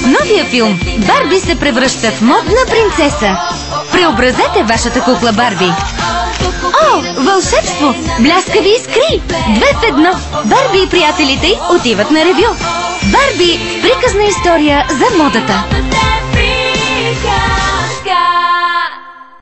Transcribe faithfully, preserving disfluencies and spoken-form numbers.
новия филм Барби се превръща в модна принцеса. Преобразете вашата кукла Барби. О, вълшебство! Бляскави искри! Две в едно! Барби и приятелите й отиват на ревю. Барби – приказна история за модата.